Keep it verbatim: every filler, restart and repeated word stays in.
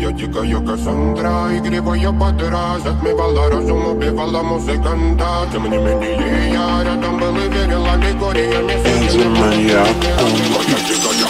Моя дикая Кассандра, игривая подра, затмевала разум, убивала музыканта. Тем не менее я рядом был и верил аллегориями. Моя дикая